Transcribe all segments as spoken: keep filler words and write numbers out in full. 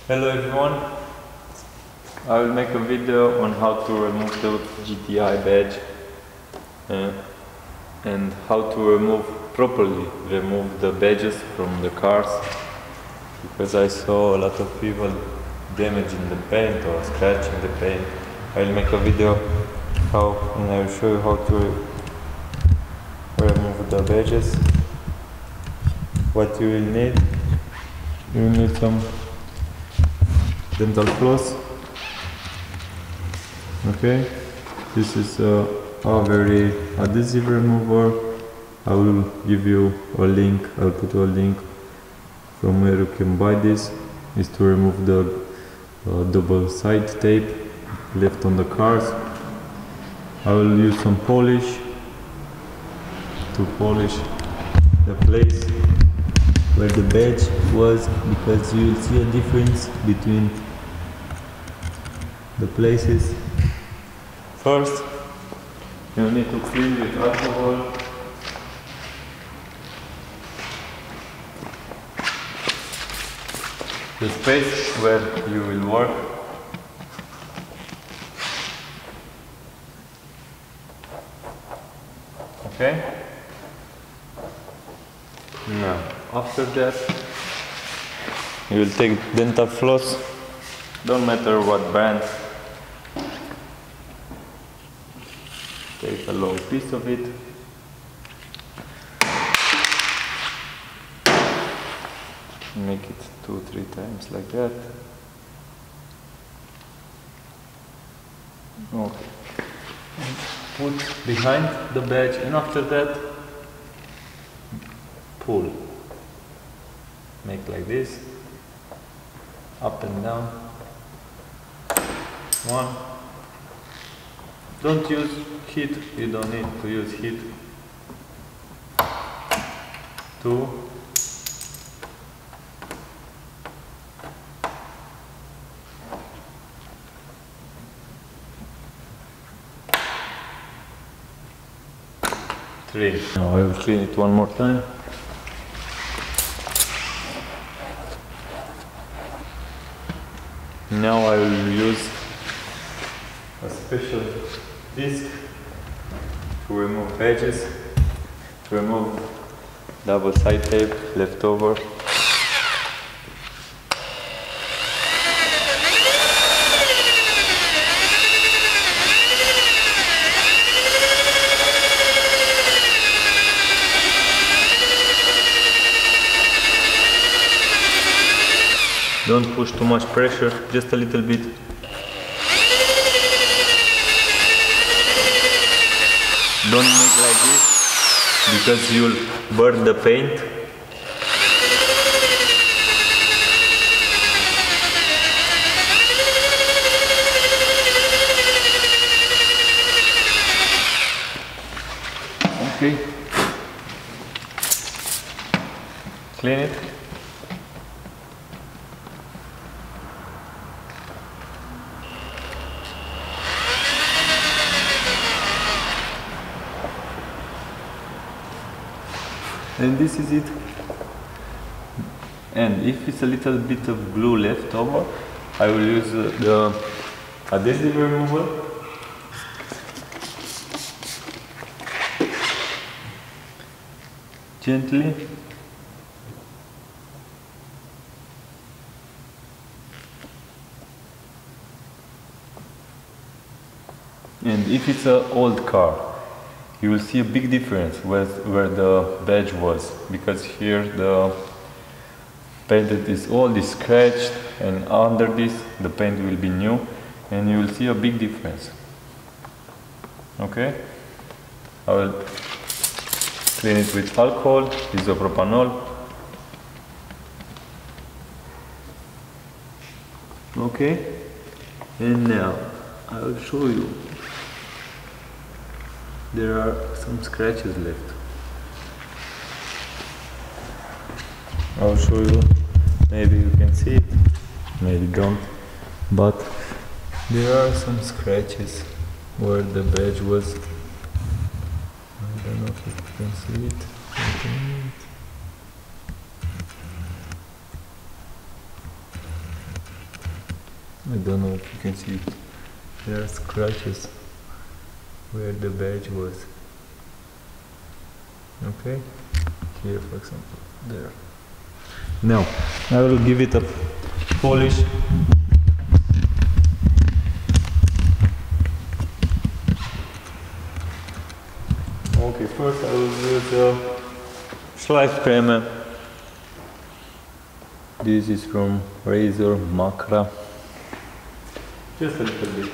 Hello everyone, I will make a video on how to remove the G T I badge uh, and how to remove properly remove the badges from the cars, because I saw a lot of people damaging the paint or scratching the paint. I will make a video how and I will show you how to remove the badges. What you will need, you will need some dental floss. Okay, this is uh, a very adhesive remover. I will give you a link, I'll put a link from where you can buy this. Is to remove the uh, double side tape left on the cars. I will use some polish to polish the place where the badge was, because you will see a difference between the places. First, you need to clean with alcohol. The space where you will work. Okay? Now, after that, you will take dental floss, don't matter what brand. Take a long piece of it. Make it two, three times like that. Okay. And put behind the badge, and after that, pull. Make like this, up and down. One. Don't use heat, you don't need to use heat. Two. Three. Now I will clean it one more time. Now I will use a special disc to remove badges, to remove double side tape left over. Don't push too much pressure, just a little bit. Don't make like this, because you'll burn the paint. Okay. Clean it. And this is it. And if it's a little bit of glue left over, I will use uh, the adhesive remover. Gently. And if it's an old car, you will see a big difference with where the badge was, because here the paint is old, is scratched, and under this the paint will be new, and you will see a big difference. Okay? I will clean it with alcohol, Isopropanol. Okay? And now I will show you. There are some scratches left. I'll show you. Maybe you can see it, maybe don't. But there are some scratches where the badge was. I don't know if you can see it. I don't know if you can see it. There are scratches where the badge was. Okay, here for example, there. Now I will give it a polish. Okay, first I will use a Schleifcreme. This is from Razor Macra. Just a little bit.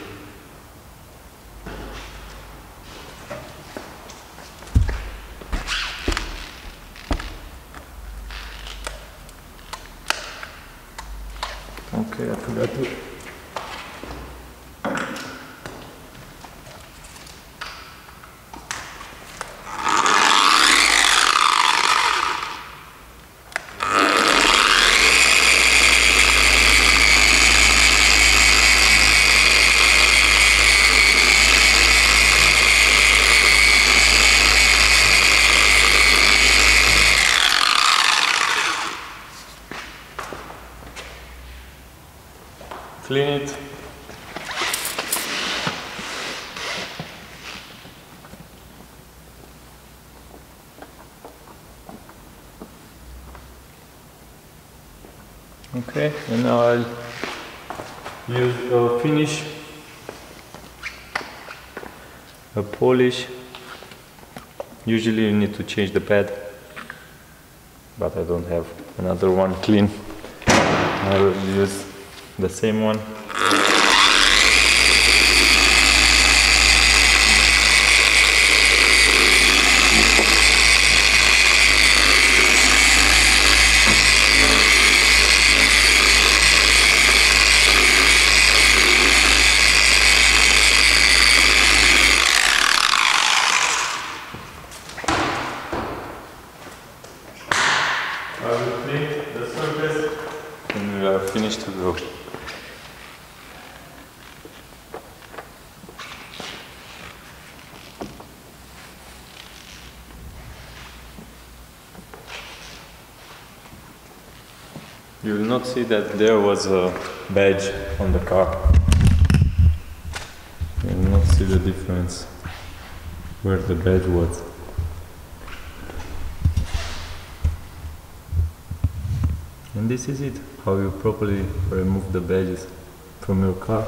Okay, I forgot to. Clean it. Okay, and now I'll use a finish, a polish. Usually you need to change the pad, but I don't have another one clean. I will use the same one. I will clean the surface and we are finished to go. You will not see that there was a badge on the car. You will not see the difference where the badge was. And this is it, how you properly remove the badges from your car.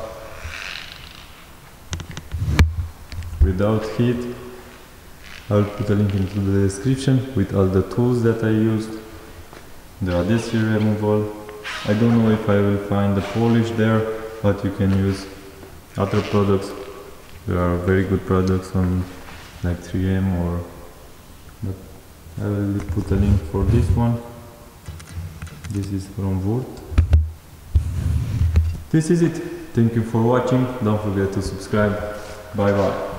Without heat. I'll put a link into the description with all the tools that I used. The adhesive removal. I don't know if I will find the polish there, but you can use other products. There are very good products on like three M or, but I will put a link for this one. This is from Wurt. This is it. Thank you for watching. Don't forget to subscribe. Bye bye.